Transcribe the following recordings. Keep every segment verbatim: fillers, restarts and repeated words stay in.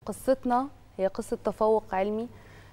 قصتنا هي قصة تفوق علمي.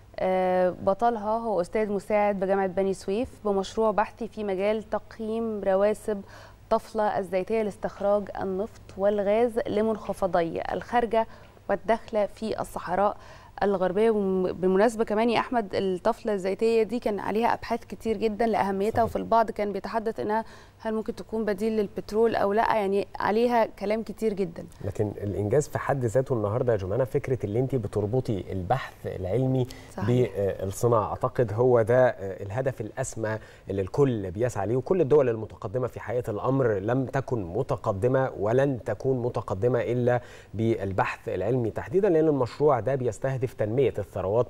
بطلها هو أستاذ مساعد بجامعة بني سويف بمشروع بحثي في مجال تقييم رواسب الطفلة الزيتية لاستخراج النفط والغاز لمنخفضي الخارجة والداخلة في الصحراء الغربية. بالمناسبة كمان يا أحمد، الطفلة الزيتية دي كان عليها أبحاث كتير جدا لأهميتها، وفي البعض كان بيتحدث إنها هل ممكن تكون بديل للبترول أو لا، يعني عليها كلام كتير جدا. لكن الإنجاز في حد ذاته النهاردة يا جمانة فكرة اللي أنت بتربطي البحث العلمي بالصناعة، أعتقد هو ده الهدف الأسمى اللي الكل بيسعى ليه، وكل الدول المتقدمة في حقيقة الأمر لم تكن متقدمة ولن تكون متقدمة إلا بالبحث العلمي تحديدا، لأن المشروع ده بيستهدف تنمية الثروات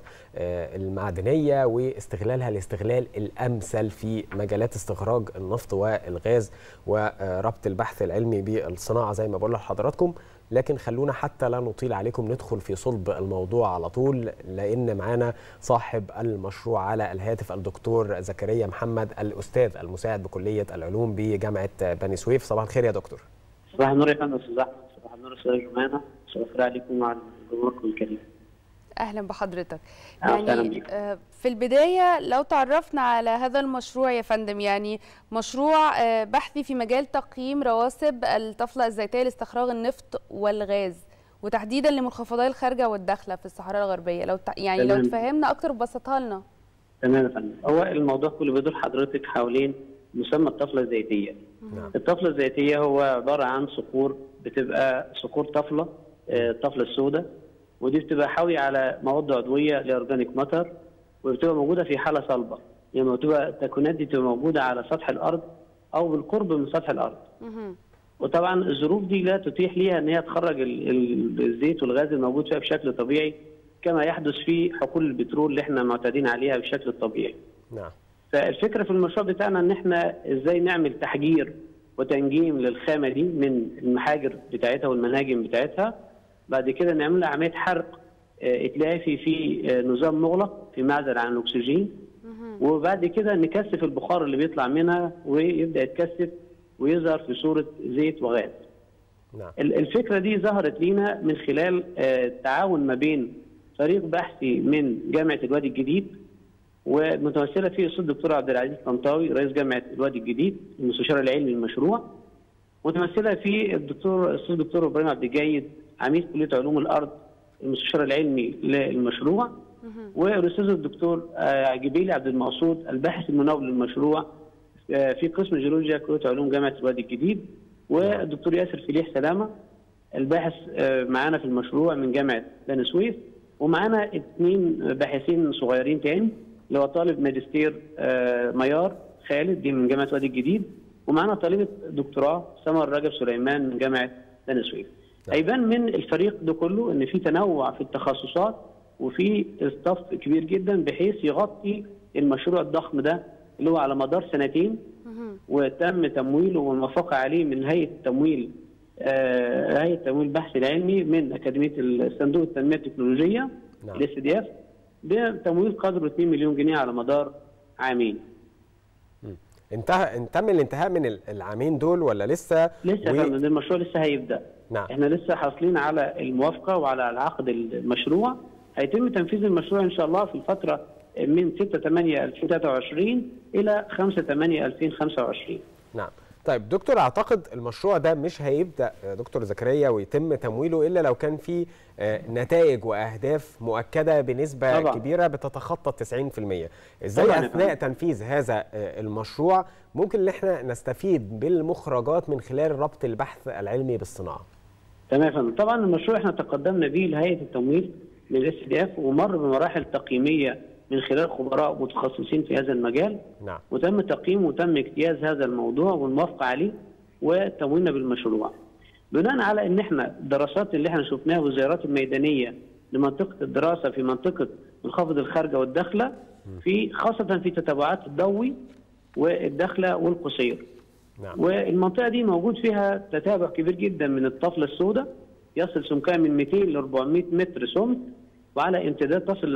المعدنية واستغلالها لاستغلال الأمثل في مجالات استخراج النفط والغاز وربط البحث العلمي بالصناعة زي ما بقول لحضراتكم. لكن خلونا حتى لا نطيل عليكم ندخل في صلب الموضوع على طول، لأن معانا صاحب المشروع على الهاتف الدكتور زكريا محمد، الأستاذ المساعد بكلية العلوم بجامعة بني سويف. صباح الخير يا دكتور. صباح النور يا فندم أستاذ أحمد. صباح النور أستاذ جمانة. صباح الخير عليكم وعلى جمهوركم الكريم. أهلا بحضرتك. يعني في البداية لو تعرفنا على هذا المشروع يا فندم، يعني مشروع بحثي في مجال تقييم رواسب الطفلة الزيتية لاستخراج النفط والغاز، وتحديدا لمنخفضي الخارجة والداخلة في الصحراء الغربية. لو يعني لو تفهمنا أكتر وبسطها لنا. تمام يا فندم. هو الموضوع كله بيدور حضرتك حوالين مسمى الطفلة الزيتية. نعم. الطفلة الزيتية هو عبارة عن صخور، بتبقى صخور طفلة، الطفلة السوداء، ودي بتبقى حاويه على مواد عضويه لاورجانيك ماتر، وبتبقى موجوده في حاله صلبه، يعني بتبقى التكوينات دي بتبقى موجوده على سطح الارض او بالقرب من سطح الارض. وطبعا الظروف دي لا تتيح ليها ان هي تخرج الزيت والغاز الموجود فيها بشكل طبيعي كما يحدث في حقول البترول اللي احنا معتادين عليها بالشكل الطبيعي. نعم. فالفكره في المشروع بتاعنا ان احنا ازاي نعمل تحجير وتنجيم للخامه دي من المحاجر بتاعتها والمناجم بتاعتها، بعد كده نعمل لها عمليه حرق اتلافي في نظام مغلق في معزل عن الاكسجين، وبعد كده نكثف البخار اللي بيطلع منها ويبدا يتكثف ويظهر في صوره زيت وغاز. نعم. الفكره دي ظهرت لينا من خلال التعاون ما بين فريق بحثي من جامعه الوادي الجديد، ومتمثله فيه الاستاذ الدكتور عبد العزيز طنطاوي رئيس جامعه الوادي الجديد المستشار العلمي للمشروع، متمثله فيه الدكتور الاستاذ الدكتور ابراهيم عبد الجيد عميد كليه علوم الارض المستشار العلمي للمشروع، والاستاذ الدكتور جبيلي عبد المقصود الباحث المناوب للمشروع في قسم جيولوجيا كليه علوم جامعه الوادي الجديد، والدكتور ياسر فليح سلامه الباحث معانا في المشروع من جامعه بني سويف، ومعانا اثنين باحثين صغيرين تاني اللي هو طالب ماجستير ميار خالد دي من جامعه الوادي الجديد، ومعانا طالبه دكتوراه سمر رجب سليمان من جامعه بني سويف. هيبان من الفريق ده كله ان في تنوع في التخصصات وفي استاف كبير جدا بحيث يغطي المشروع الضخم ده اللي هو على مدار سنتين، وتم تمويله والموافقه عليه من هيئه التمويل آه هيئه التمويل البحث العلمي من اكاديميه الصندوق التنميه التكنولوجيه الاس دي اف بتمويل قدره اثنين مليون جنيه على مدار عامين. انتهى تم الانتهاء من العامين دول ولا لسه؟ لسه و... فندم المشروع لسه هيبدا. نعم. احنا لسه حاصلين على الموافقه وعلى العقد المشروع، هيتم تنفيذ المشروع ان شاء الله في الفتره من ستة ثمانية ألفين وثلاثة وعشرين الى خمسة ثمانية ألفين وخمسة وعشرين. نعم. طيب دكتور، اعتقد المشروع ده مش هيبدا دكتور زكريا ويتم تمويله الا لو كان في نتائج واهداف مؤكده بنسبه طبعا كبيره بتتخطى تسعين في المية. ازاي اثناء تنفيذ هذا المشروع ممكن ان احنا نستفيد بالمخرجات من خلال ربط البحث العلمي بالصناعه؟ تمام يا فندم. طبعا المشروع احنا تقدمنا به لهيئه التمويل من الاس دي اف، ومر بمراحل تقييميه من خلال خبراء متخصصين في هذا المجال. نعم. وتم تقييم وتم اجتياز هذا الموضوع والموافقه عليه وتمويلنا بالمشروع. بناء على ان احنا الدراسات اللي احنا شفناها والزيارات الميدانيه لمنطقه الدراسه في منطقه منخفض الخارجه والداخله، في خاصه في تتبعات الضوي والداخله والقصير. نعم. والمنطقه دي موجود فيها تتابع كبير جدا من الطفله السوداء يصل سمكها من مئتين ل أربعمئة متر سمك، وعلى امتداد تصل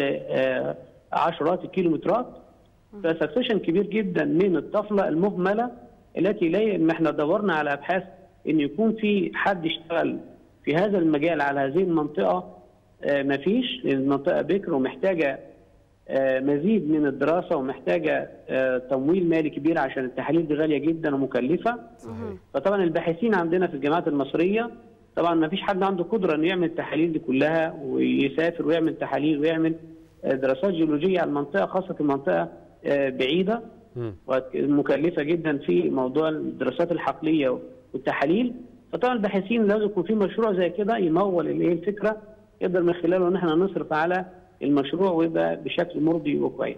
لعشرات الكيلومترات. فسكسيشن كبير جدا من الطفله المهمله التي لا احنا دورنا على ابحاث ان يكون في حد يشتغل في هذا المجال على هذه المنطقه مفيش، لان المنطقه بكر ومحتاجه مزيد من الدراسه ومحتاجه تمويل مالي كبير عشان التحاليل دي غاليه جدا ومكلفه. صحيح. فطبعا الباحثين عندنا في الجامعات المصريه طبعا ما فيش حد عنده قدره انه يعمل التحاليل دي كلها ويسافر ويعمل تحاليل ويعمل دراسات جيولوجيه على المنطقه، خاصه المنطقه بعيده ومكلفه جدا في موضوع الدراسات الحقليه والتحاليل. فطبعا الباحثين لازم يكون في مشروع زي كده يمول الايه الفكره، يقدر من خلاله ان احنا نصرف على المشروع ويبقى بشكل مرضي وكويس.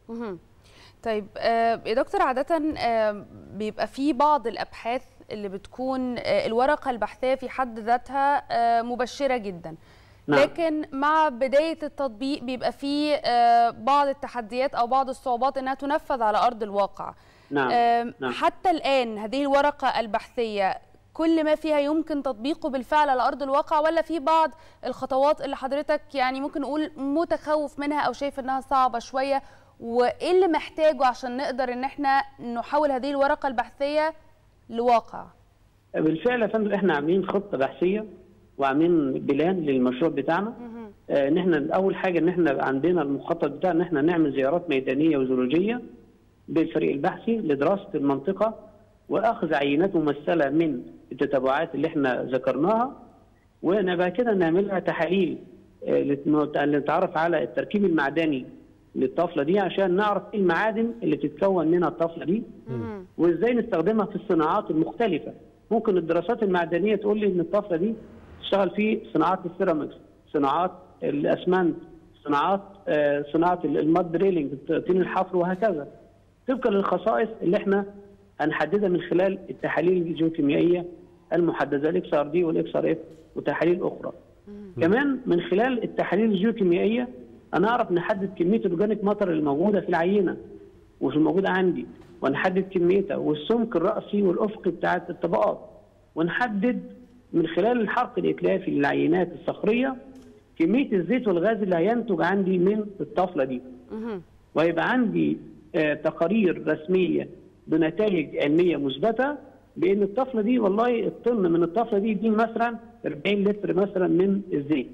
طيب يا دكتور، عادة بيبقى في بعض الأبحاث اللي بتكون الورقة البحثية في حد ذاتها مبشرة جدا، نعم. لكن مع بداية التطبيق بيبقى في بعض التحديات أو بعض الصعوبات إنها تنفذ على أرض الواقع. نعم. نعم. حتى الآن هذه الورقة البحثية كل ما فيها يمكن تطبيقه بالفعل على أرض الواقع، ولا في بعض الخطوات اللي حضرتك يعني ممكن نقول متخوف منها أو شايف إنها صعبة شوية، وإيه اللي محتاجه عشان نقدر إن احنا نحول هذه الورقة البحثية لواقع؟ بالفعل يا فندم احنا عاملين خطة بحثية وعاملين بلان للمشروع بتاعنا. آه ان احنا اول حاجة ان احنا عندنا المخطط بتاعنا ان احنا نعمل زيارات ميدانية وزيولوجية بالفريق البحثي لدراسة المنطقة واخذ عينات ممثلة من التتبعات اللي احنا ذكرناها، وبعد كده نعملها تحاليل آه لنتعرف على التركيب المعدني للطفلة دي عشان نعرف ايه المعادن اللي بتتكون منها الطفلة دي وازاي نستخدمها في الصناعات المختلفة. ممكن الدراسات المعدنية تقول لي ان الطفلة دي تشتغل في صناعات السيراميكس، صناعات الاسمنت، صناعات آه صناعة الماد دريلينج، طين الحفر، وهكذا طبقا للخصائص اللي احنا هنحددها من خلال التحاليل الجيوكيميائية المحددة الاكس ار دي والاكس ار اف وتحاليل اخرى. كمان من خلال التحاليل الجيوكيميائية هنعرف نحدد كمية الاورجانيك ماتر الموجودة في العينة وفي الموجودة عندي، ونحدد كميتها والسمك الرأسي والأفقي بتاعت الطبقات، ونحدد من خلال الحرق الإتلافي للعينات الصخرية كمية الزيت والغاز اللي هينتج عندي من الطفلة دي. وهيبقى عندي آه تقارير رسمية بنتائج علمية مثبتة بأن الطفلة دي والله الطن من الطفلة دي يدين مثلا أربعين لتر مثلا من الزيت.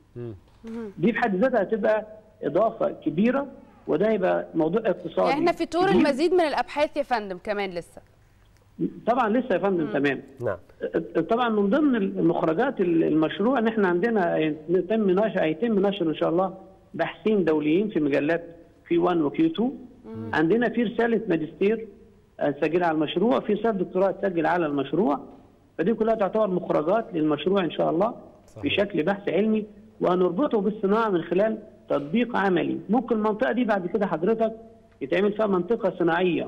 دي في حد ذاتها هتبقى إضافة كبيرة، وده يبقى موضوع اقتصادي. احنا في طور المزيد من الابحاث يا فندم كمان لسه. طبعا لسه يا فندم. تمام. نعم. طبعا من ضمن المخرجات المشروع ان احنا عندنا يتم نشر هيتم نشر ان شاء الله باحثين دوليين في مجلات كيو واحد وكيو اتنين. عندنا في رساله ماجستير هتسجل على المشروع، في رساله دكتوراه هتسجل على المشروع، فدي كلها تعتبر مخرجات للمشروع ان شاء الله في شكل بحث علمي، وهنربطه بالصناعه من خلال تطبيق عملي. ممكن المنطقة دي بعد كده حضرتك يتعمل فيها منطقة صناعية،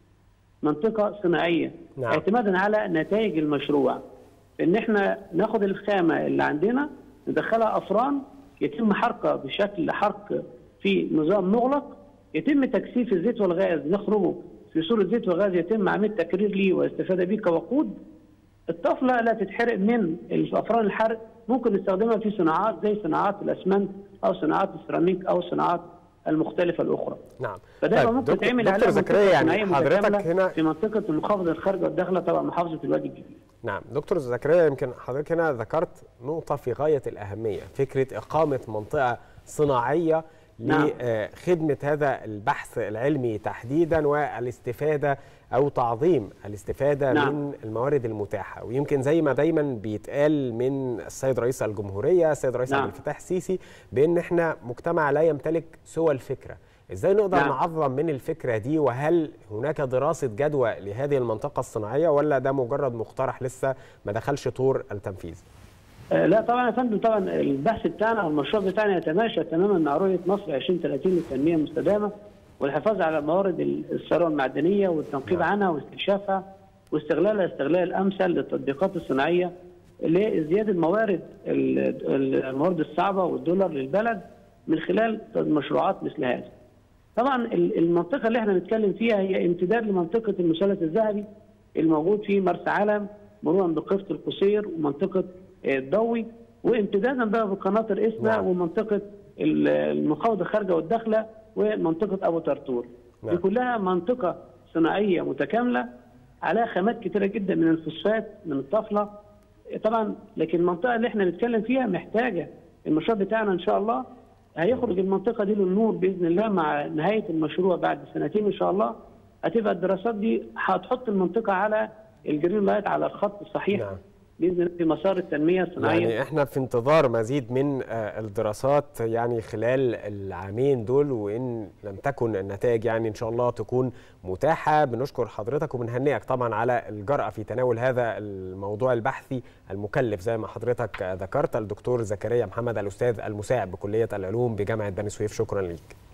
منطقة صناعية. نعم. اعتمادا على نتائج المشروع، ان احنا ناخد الخامة اللي عندنا ندخلها افران يتم حرقها بشكل حرق في نظام مغلق، يتم تكثيف الزيت والغاز نخرجه في صورة زيت وغاز يتم عملية تكرير ليه واستفادة بيه كوقود. الطفلة لا تتحرق من الافران الحرق، ممكن نستخدمها في صناعات زي صناعات الاسمنت او صناعات السيراميك او الصناعات المختلفه الاخرى. نعم. فده طيب ممكن تعمل على منطقه يعني حضرتك هنا في منطقه المحافظه الخارجه والداخله، طبعا محافظه الوادي الجديد. نعم دكتور زكريا، يمكن حضرتك هنا ذكرت نقطه في غايه الاهميه، فكره اقامه منطقه صناعيه لخدمة هذا البحث العلمي تحديدا والاستفادة أو تعظيم الاستفادة نعم. من الموارد المتاحة. ويمكن زي ما دايما بيتقال من السيد رئيس الجمهورية السيد رئيس نعم. عبد الفتاح السيسي بأن احنا مجتمع لا يمتلك سوى الفكرة. ازاي نقدر نعم. نعظم من الفكرة دي، وهل هناك دراسة جدوى لهذه المنطقة الصناعية ولا ده مجرد مقترح لسه ما دخلش طور التنفيذ؟ لا طبعا يا فندم، طبعا البحث بتاعنا او المشروع بتاعنا يتماشى تماما مع رؤيه مصر عشرين ثلاثين للتنميه المستدامه والحفاظ على موارد الثروه المعدنيه والتنقيب عنها واستكشافها واستغلالها استغلال امثل للتطبيقات الصناعيه لازدياد الموارد الموارد الصعبه والدولار للبلد من خلال مشروعات مثل هذه. طبعا المنطقه اللي احنا بنتكلم فيها هي امتداد لمنطقه المثلث الذهبي الموجود في مرسى علم مرورا بقفة القصير ومنطقه الضوي، وامتدادا بقى بقناطر اسنا نعم. ومنطقه المخاوضه الخارجه والداخله ومنطقه ابو طرطور. نعم. دي كلها منطقه صناعيه متكامله عليها خامات كثيره جدا من الفوسفات من الطفله طبعا، لكن المنطقه اللي احنا بنتكلم فيها محتاجه المشروع بتاعنا ان شاء الله هيخرج المنطقه دي للنور باذن الله. مع نهايه المشروع بعد سنتين ان شاء الله هتبقى الدراسات دي هتحط المنطقه على الجرين لايت، على الخط الصحيح نعم. باذن الله في مسار التنميه الصناعيه. يعني احنا في انتظار مزيد من الدراسات يعني خلال العامين دول، وان لم تكن النتائج يعني ان شاء الله تكون متاحه. بنشكر حضرتك وبنهنئك طبعا على الجرأه في تناول هذا الموضوع البحثي المكلف زي ما حضرتك ذكرت. الدكتور زكريا محمد، الاستاذ المساعد بكليه العلوم بجامعه بني سويف، شكرا ليك.